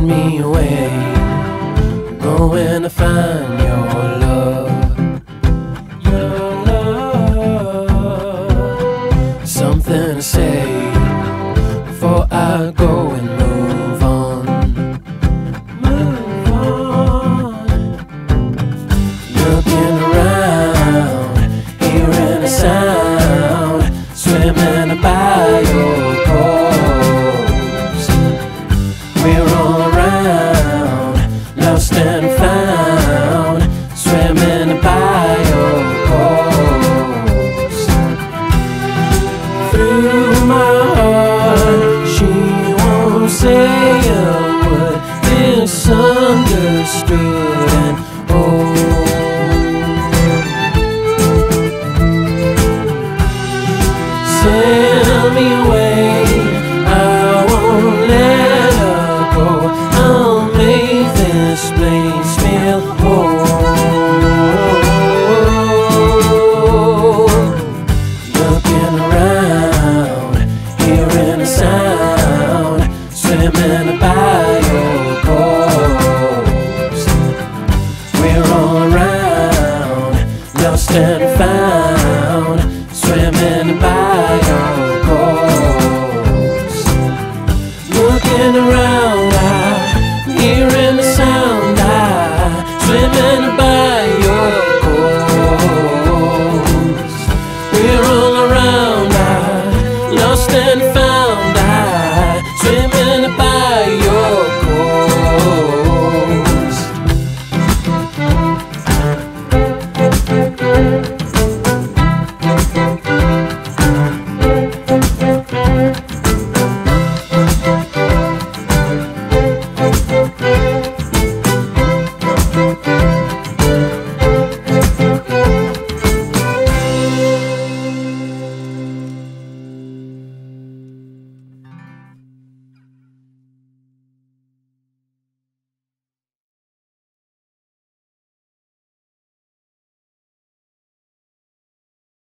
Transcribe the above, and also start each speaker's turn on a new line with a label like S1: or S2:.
S1: send me away, going to find your love, your love. Something to say before I go and move on, move on. Looking around, hearing a sound, swimming by your coast. We're all around, lost and found, swimming by your coast. Through my heart, she won't say a word, misunderstood, and oh,